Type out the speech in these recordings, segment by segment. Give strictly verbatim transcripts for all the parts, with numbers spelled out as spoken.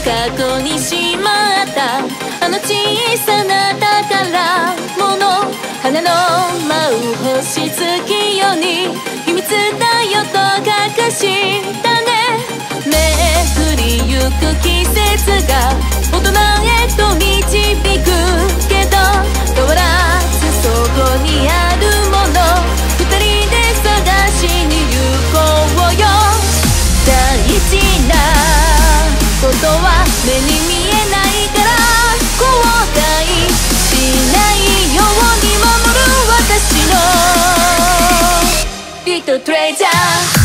過去にしまったあの小さな宝物、花の舞う星月夜に秘密だよと隠したね。巡りゆく季節が大人へと導くけど、変わらずそこにあるもの二人で探しに行こうよ。大事なことは目に見えないから後悔しないように守る私のリトルトレジャー。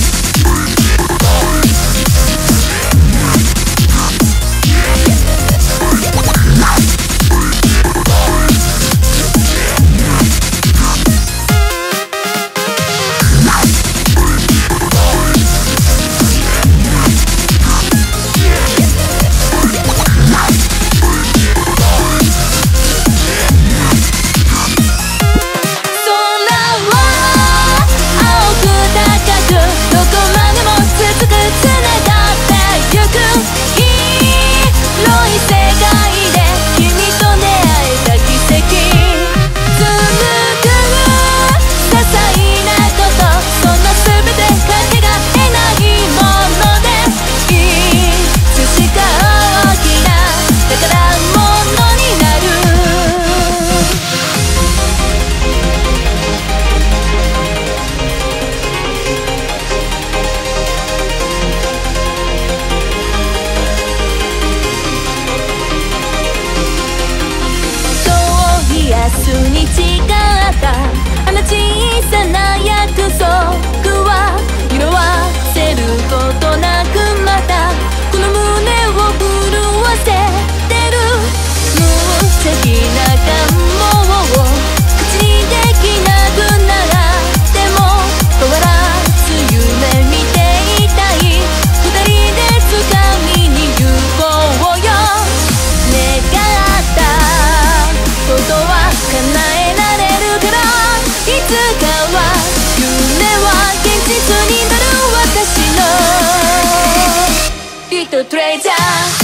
明日に誓ったあの小さな約束は色あせることなくまたこの胸を震わせてる。無責な願望を口にできなくなっても変わらず夢見ていたい。二人で掴みに行こうよ。願ったことは叶えられるから、いつかは夢は現実になる私のリトルトレジャー。